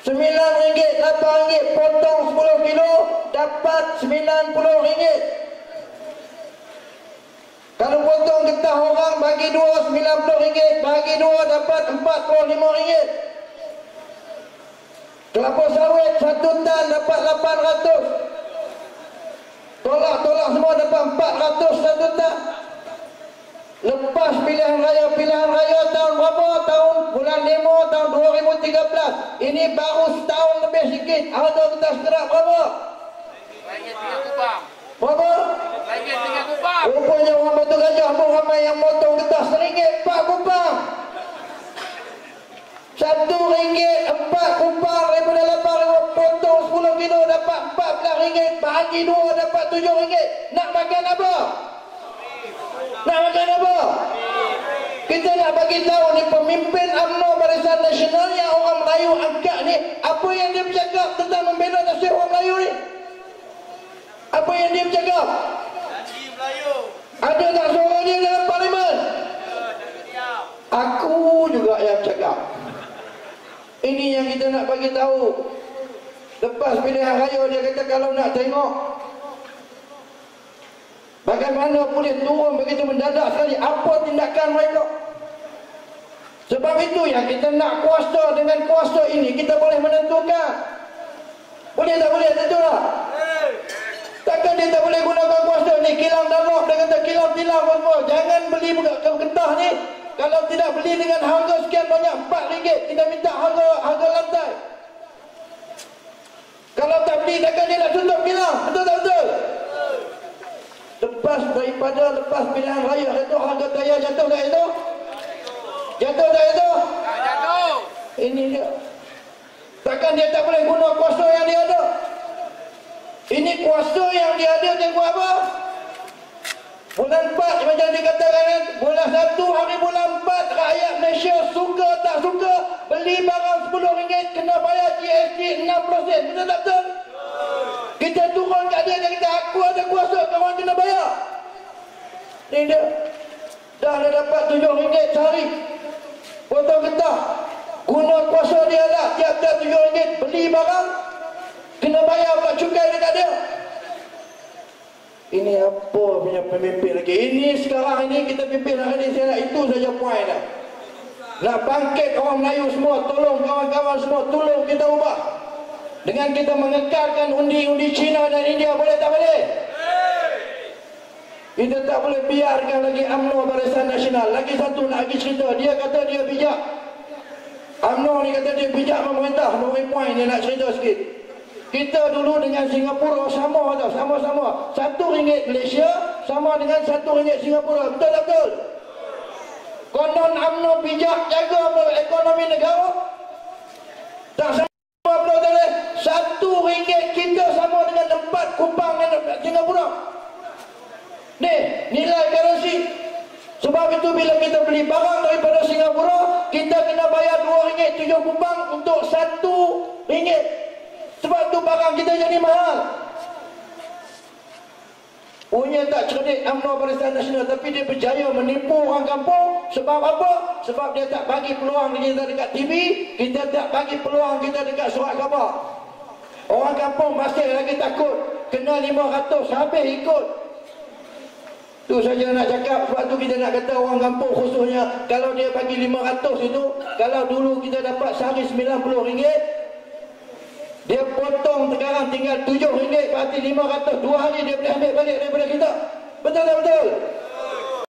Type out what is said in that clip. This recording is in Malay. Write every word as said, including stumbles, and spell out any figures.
sembilan ringgit, lapan ringgit, potong sepuluh kilo, dapat sembilan puluh ringgit. Kalau potong getah orang bagi dua, sembilan puluh ringgit, bagi dua dapat empat puluh lima ringgit. Kelapa sawit satu tan dapat lapan ratus. Tolak-tolak semua dapat empat ratus satu tan. Lepas pilihan raya, pilihan raya tahun berapa? Tahun bulan lima tahun dua ribu tiga belas. Ini baru setahun lebih sikit. Harga getah sekerak berapa? Lagi tiga kubang. Berapa? Lagi tiga kubang. Rupanya orang Batu Gajah pun ramai yang motong getah seringgit empat kupang. Satu ringgit empat kupang daripada lapan ribu, potong sepuluh kilo dapat empat belas ringgit, bagi dua dapat tujuh ringgit. Nak makan apa? Nak makan apa? Kita nak bagi tahu ni pemimpin U M N O Barisan Nasional yang orang Melayu angkat ni, apa yang dia bercakap tentang membela nasib orang Melayu ni? Apa yang dia bercakap? Janji Melayu. Ada tak suara dia dalam parlimen? Aku juga yang cakap. Ini yang kita nak bagi tahu. Lepas pilihan raya dia kata kalau nak tengok bagaimana boleh turun begitu mendadak sekali, apa tindakan mereka. Sebab itu yang kita nak kuasa. Dengan kuasa ini kita boleh menentukan. Boleh tak boleh tentu tak? Takkan dia tak boleh gunakan kuasa ni. Kilang Dunlop dia kata kilang tilang semua, jangan beli getah ni kalau tidak beli dengan harga sekian banyak, empat ringgit. Kita minta harga harga lantai. Kalau tak beli takkan dia nak tutup kilang. Betul tak betul? Lepas daripada lepas pilihan raya itu harga daya jatuh tak itu? Jatuh tak itu? Jatuh. Ini dia. Takkan dia tak boleh guna kuasa yang dia ada? Ini kuasa yang dia ada, dia buat apa? Bulan empat macam dikatakan, bulan satu hari bulan empat rakyat Malaysia suka tak suka beli barang sepuluh ringgit kena bayar G S T enam puluh sen. Betul tak betul? Kita turun kat dia, dia kata aku ada kuasa, kawan kena bayar. Ni dia. Dah dia dapat tujuh ringgit sehari potong getah. Guna kuasa dia lah, tiap-tiap tujuh ringgit beli barang kena bayar pula cukai dekat dia. Ini apa punya pemimpin lagi? Ini sekarang ini kita pimpin hari ini, saya nak itu saja poin dah. Nak bangkit orang Melayu semua, tolong kawan-kawan semua, tolong kita ubah. Dengan kita mengekalkan undi-undi China dan India, boleh tak boleh? Kita tak boleh biarkan lagi U M N O Barisan Nasional. Lagi satu nak lagi cerita, dia kata dia bijak. U M N O ni kata dia bijak memerintah. Dua poin dia nak cerita sikit. Kita dulu dengan Singapura sama tau, sama-sama. Satu ringgit Malaysia sama dengan satu ringgit Singapura. Betul tak betul? Konon U M N O bijak jaga ekonomi negara. Tak sama betul tak boleh? Satu ringgit kita sama dengan empat kupang Singapura. Ni, nilai currency. Sebab itu bila kita beli barang daripada Singapura, kita kena bayar dua ringgit tujuh kupang untuk satu ringgit. Sebab tu barang kita jadi mahal. Punya tak cerdik U M N O Barisan Nasional, tapi dia berjaya menipu orang kampung. Sebab apa? Sebab dia tak bagi peluang kita dekat T V, kita tak bagi peluang kita dekat surat khabar. Orang kampung masih lagi takut. Kena lima ratus, habis ikut. Tu saja nak cakap. Sebab tu kita nak kata orang kampung khususnya, kalau dia bagi lima ratus itu, kalau dulu kita dapat sehari sembilan puluh ringgit, dia potong sekarang tinggal tujuh ringgit, berarti lima ratus. Dua hari dia boleh ambil balik daripada kita. Betul tak betul?